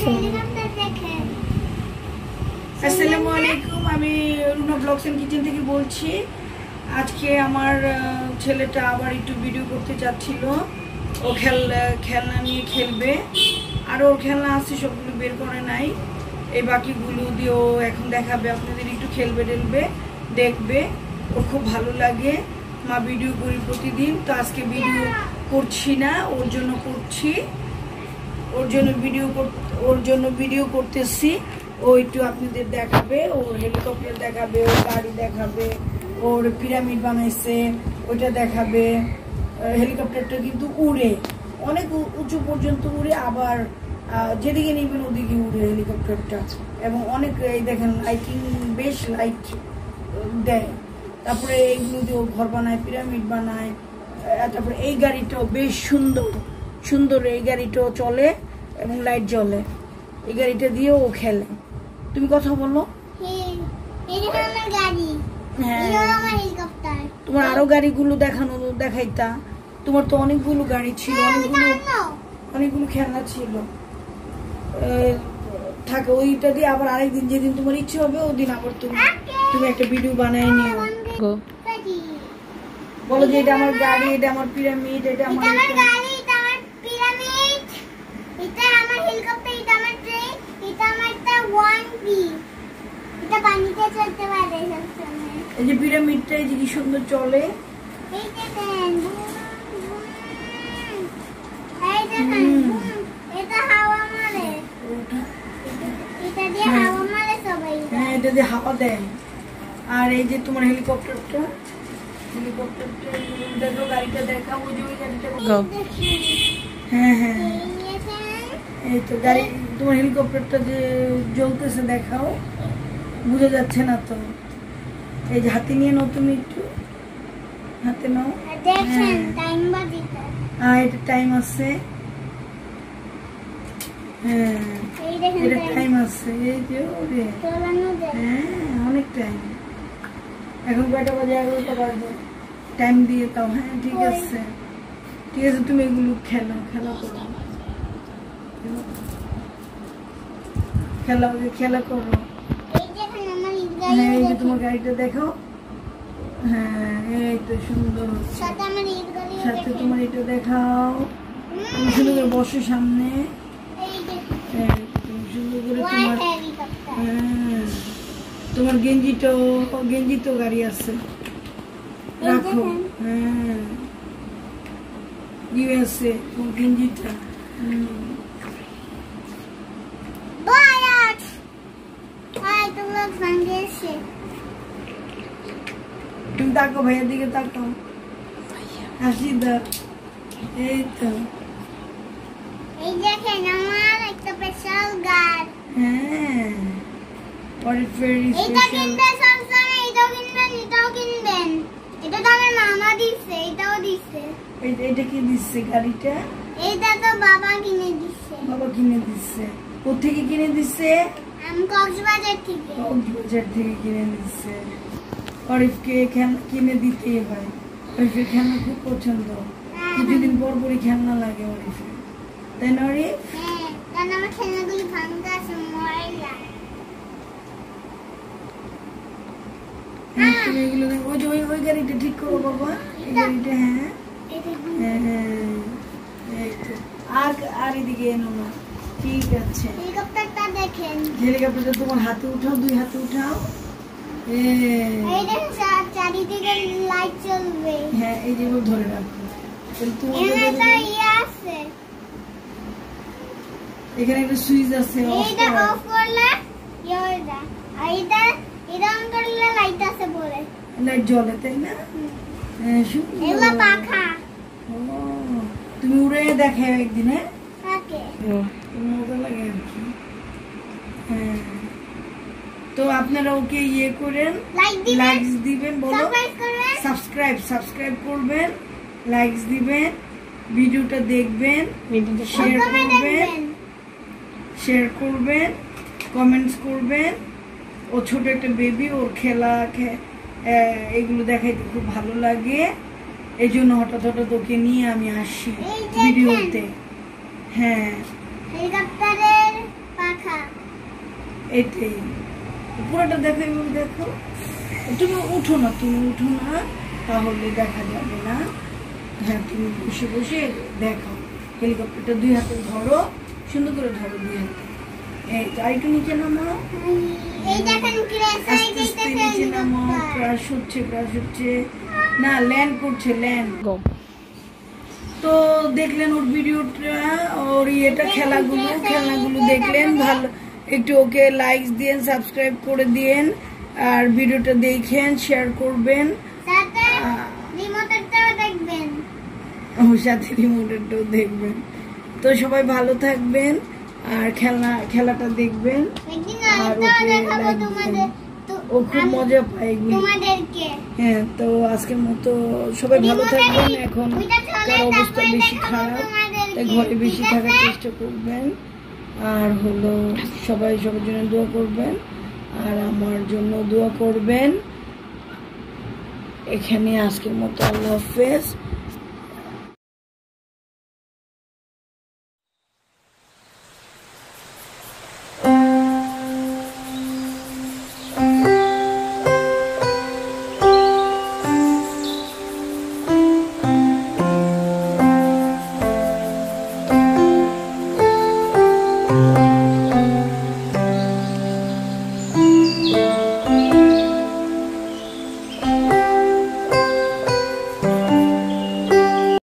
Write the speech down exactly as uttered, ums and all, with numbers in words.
আসসালামু আলাইকুম, আমি রুনা ব্লগস এন্ড কিচেন থেকে বলছি। আজকে আমার ছেলেটা আবার একটু ভিডিও করতে চাচ্ছিল। ও খেল খেলনা নিয়ে খেলবে, আর ওর খেলনা আছে সবগুলো বের করে নাই। এই বাকিগুলো দিয়ে ও এখন দেখাবে, আপনাদের একটু খেলবে টেলবে দেখবে, ওর খুব ভালো লাগে। মা ভিডিও করি প্রতিদিন, তো আজকে ভিডিও করছি না, ওর জন্য করছি, ওর জন্য ভিডিও ওর জন্য ভিডিও করতেছি। ও একটু আপনাদের দেখাবে, ওর হেলিকপ্টার দেখাবে, ওর গাড়ি দেখাবে, ওর পিরামিড বানাইছে ওইটা দেখাবে। হেলিকপ্টারটা কিন্তু উড়ে, অনেক উঁচু পর্যন্ত উড়ে, আবার যেদিকে নেবেন ওদিকে উড়ে হেলিকপ্টারটা, এবং অনেক এই দেখেন লাইটিং, বেশ লাইট দেয়। তারপরে এইগুলো দিয়ে ও ঘর বানায়, পিরামিড বানায়। তারপরে এই গাড়িটাও বেশ সুন্দর সুন্দর, এই গাড়িটাও চলে এবং লাইট জ্বলে। এই গাড়িটা দিয়েও ও খেলে। তুমি কথা বলো। হ্যাঁ, তোমার আরো গাড়িগুলো দেখানো দেখাইতা। তোমার তো অনেকগুলো গাড়ি ছিল, অনেকগুলো অনেকগুলো খেলনা ছিল। থাকে ওইটা দিয়ে আবার আরেকদিন, যেদিন তোমার ইচ্ছে হবে ওদিন আবার তুমি তুমি একটা ভিডিও বানাই নিও। বলো যে এটা আমার গাড়ি, এটা আমার পিরামিড, এটা আমার গাড়ি, এটা আমার পিরামিড, এটা আমার হেলিকপ্টার, এটা আমার ট্রেন, এটা আমার একটা ওয়ান পি, এটা পানিতে চলতে পারে সবসময়। এই যে পিরামিডটা এই যে কি সুন্দর চলে, এই দেখেন, এই দেখেন, এটা হাওয়া মারে, এটা দিয়ে হাওয়া মারে সবাই। হ্যাঁ, এটা দিয়ে হাওয়া দেয়। আর এই যে তোমার হেলিকপ্টারটা, হেলিকপ্টারটা দেখো, গাড়িটা দেখাও, ওই যে ওই গাড়িটা। হ্যাঁ হ্যাঁ, এই তো গাড়ি, তোমার হেলিকপ্টারটা যে জ্বলতেছে দেখাও, বুঝা যাচ্ছে না তো। এই যে হাতে নিয়ে নাও, তুমি একটু হাতে নাও। হ্যাঁ, এটা টাইম আছে। হ্যাঁ, এটা টাইম আছে। এই যে ওরে, হ্যাঁ অনেক টাইম। এখন কয়টা বাজে? এগারোটা বাজে। টাইম দিয়ে তাও। হ্যাঁ ঠিক আছে, ঠিক আছে, তুমি এগুলো খেলো, খেলা করো, খেলা খেলা করো। হ্যাঁ, এই যে তোমার গাড়িটা দেখো। হ্যাঁ, এই তো সুন্দর, সাথে তোমার এটা দেখাও। তুমি সুন্দর করে বসো সামনে, সুন্দর করে তোমার। হ্যাঁ, তোমার গেঞ্জিটাও, গেঞ্জি তো গাড়ি আছে, রাখো। হ্যাঁ, ইউএসএ তোমার গেঞ্জিটা। তুমি তাকো, ভাইয়ের দিকে তাকাও, হাসি দাও। এই তো, এই দেখেন আমার একটা স্পেশাল গাড়ি। হ্যাঁ, পরে ফেরি স্পেশাল। এটা কিনবেন সবসময়, এটাও কিনবেন, এটাও কিনবেন। এটা তো আমার মামা দিছে, এটাও দিছে। এই এটা কি দিছে গাড়িটা? এইটা তো বাবা কিনে দিছে। বাবা কিনে দিছে? কোথা থেকে কিনে দিছে? আমি কক্সবাজার থেকে। কক্সবাজার থেকে কিনে দিছে। অরিফকে কিনে দিতেই হয়, অরিফের খেলনা খুব পছন্দ। কিছুদিন পর পরই খেলনা লাগে অরিফের, তাই না অরিফ? হ্যাঁ, কারণ আমার খেলনাগুলি ভাঙতে আছে, ময়লা। হ্যাঁ, তুমি এগুলো ওই যে ওই গাড়িটা ঠিক করো বাবা, এই গাড়িটা। হ্যাঁ হ্যাঁ, এই তো। আর আর এদিকে এনো না, ঠিক আছে। হেলিকপ্টারটা দেখেন, হেলিকপ্টারটা তোমার হাতে উঠাও, দুই হাতে উঠাও। এই দেখেন চারিদিকে লাইট জ্বলবে। হ্যাঁ, এই যেগুলো ধরে রাখো। এখানে একটা সুইচ আছে, এইটা অফ করলে ইয়োটা, আর এটা এটা অন করলে লাইট আছে, পরে লাইট জ্বলে, তাই না? হ্যাঁ, সুন্দর। এগুলা পাখা। ও, তুমি উড়ে দেখাও একদিন। হ্যাঁ, ওকে, মজা লাগে আর কি। হ্যাঁ, তো আপনারা ওকে ইয়ে করেন, লাইকস দিবেন, বলো সাবস্ক্রাইব সাবস্ক্রাইব করবেন, লাইকস দিবেন, ভিডিওটা দেখবেন, শেয়ার করবেন, শেয়ার করবেন, কমেন্টস করবেন। ও ছোট একটা বেবি, ওর খেলা এগুলো দেখাইতে খুব ভালো লাগে, এই জন্য হঠাৎ হঠাৎ ওকে নিয়ে আমি আসি ভিডিওতে। হ্যাঁ, হেলিকপ্টারের এটাই পুরোটা দেখো, এভাবে দেখো। তুমি উঠো না, তুমি উঠো না, তাহলে দেখা যাবে না। হ্যাঁ, তুমি বসে বসে দেখো। হেলিকপ্টারটা দুই হাতে ধরো, সুন্দর করে ধরো দুই হাতে। এই আরেকটু নিচে নামাও, আস্তে আস্তে নিচে নামাও। ক্রাশ হচ্ছে, ক্রাশ হচ্ছে না, ল্যান্ড করছে, ল্যান্ড। তো দেখলেন ওর ভিডিওটা, ওর ইয়েটা, খেলাগুলো খেলনাগুলো দেখলেন। ভালো, একটু ওকে লাইক দিয়েন, সাবস্ক্রাইব করে দিয়েন, আর ভিডিওটা দেখেন, শেয়ার করবেন, ওর সাথে রিমোটেরটাও দেখবেন। তো সবাই ভালো থাকবেন, আর খেলনা খেলাটা দেখবেন, আর ওকে লাইক দিবেন। ও খুব মজা পায় এগুলো। হ্যাঁ, তো আজকের মতো সবাই ভালো থাকবেন। এখন তার অবস্থা বেশি খারাপ, তাই ঘরে বেশি থাকার চেষ্টা করবেন। আর হলো সবাই সবার জন্য দোয়া করবেন, আর আমার জন্য দোয়া করবেন। এখানে আজকের মতো আল্লাহ হাফেজ। Thank you.